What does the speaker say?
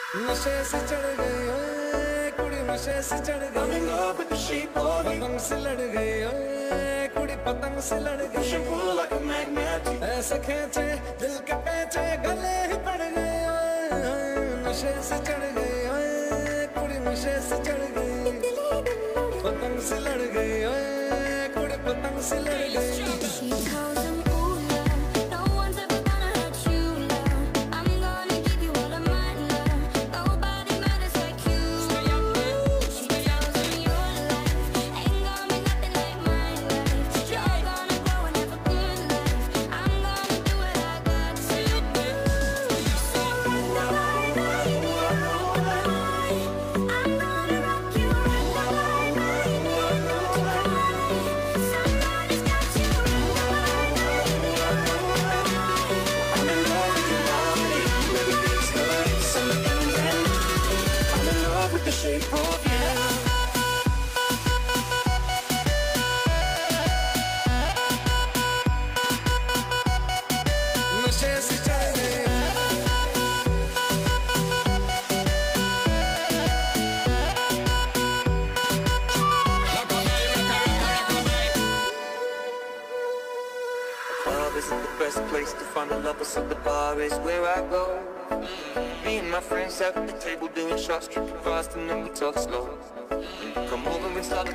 नशे से चढ़ गई ओए कुड़ी नशे से चढ़ गई I'm in love with the shape of you पतंग से लड़ गई ओए कुड़ी पतंग से लड़ गई Push and pull like a magnet ऐसे खींचे दिल के पेचे गले ही पड़ गए ओए नशे से चढ़ गई ओए कुड़ी नशे से चढ़ गई पतंग से लड़ गई ओए कुड़ी पतंग से लड़ गई Isn't the best place to find the lovers, so the bar is where I go. Me and my friends at the table doing shots, tripping fast and then we talk slow. Come over and start